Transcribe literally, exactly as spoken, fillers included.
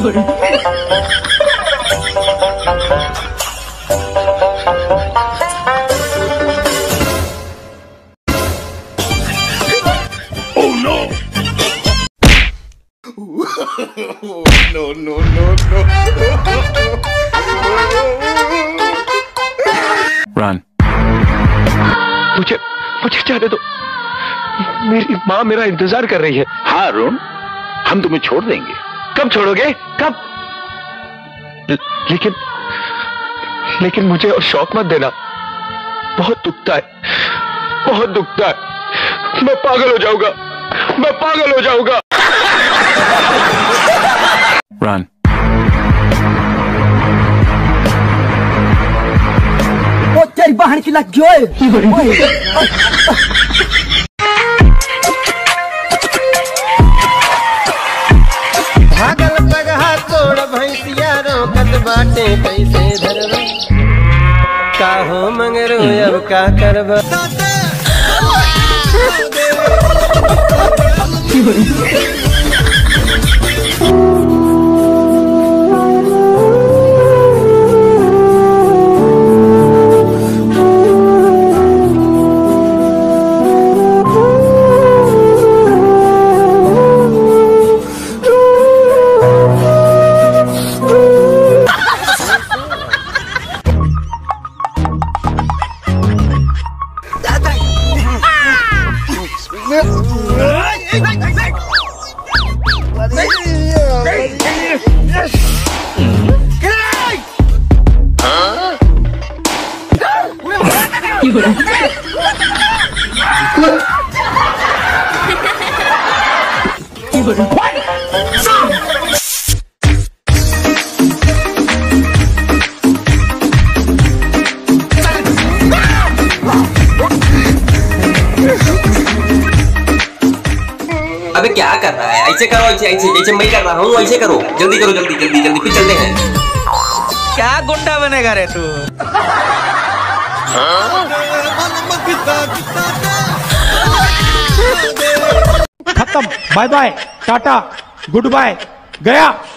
No, no, no, no. Run. मुझे मुझे जाने दो, मेरी माँ मेरा इंतजार कर रही है। हाँ अरुण, हम तुम्हें छोड़ देंगे। कब छोड़ोगे? कब? लेकिन लेकिन मुझे और शौक मत देना, बहुत दुखता है, बहुत दुखता है। मैं पागल हो जाऊंगा, मैं पागल हो जाऊंगा। Run. वो तेरी बहन की लग गई। भागल पगहा तोड़ भैंसिया रोकत बाटे कैसे धरबा, काहो मंगरू अब का करबा। अबे क्या कर रहा है? ऐसे करो, ऐसे ऐसे जैसे मैं कर रहा हूँ ऐसे करो। जल्दी करो, जल्दी जल्दी जल्दी, फिर चलते हैं। क्या गुंडा बनेगा रे तू? खत्म, bye bye, tata, good bye, गया।